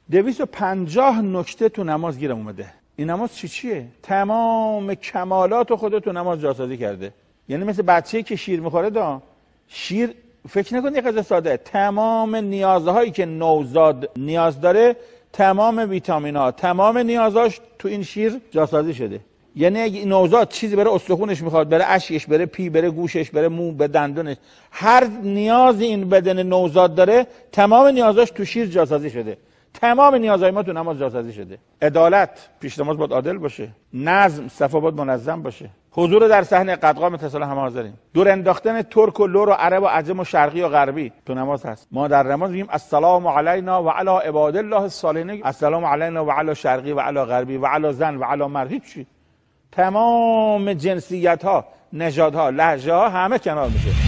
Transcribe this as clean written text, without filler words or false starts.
250 نکته تو نماز گیرم اومده. این نماز چیه؟ تمام کمالات خودت تو نماز جاسازی کرده. یعنی مثل بچه‌ای که شیر میخوره شیر فکر نکن یه غذا ساده، تمام نیازهایی که نوزاد نیاز داره، تمام ویتامین‌ها، تمام نیازاش تو این شیر جاسازی شده. یعنی اگه نوزاد چیزی برای استخونش میخواد، برای اشکش، برای پی، برای گوشش، برای مو، به دندونش، هر نیازی این بدن نوزاد داره، تمام نیازاش تو شیر جاسازی شده. تمام نیازهای ما تو نماز جاسازی شده. عدالت، پیش نماز باید عادل باشه. نظم، صفا باید منظم باشه. حضور در صحنه، قد قامت اتصال همه حاضرین. دور انداختن ترک و لور و عرب و عجم و شرقی و غربی تو نماز هست. ما در نماز میگیم السلام علینا و علی عباد الله الصالحین. السلام علینا و علی شرقی و علی غربی و علی زن و علی مرد. هیچ. تمام جنسیت ها، نژادها، لهجه ها همه کنار میشه.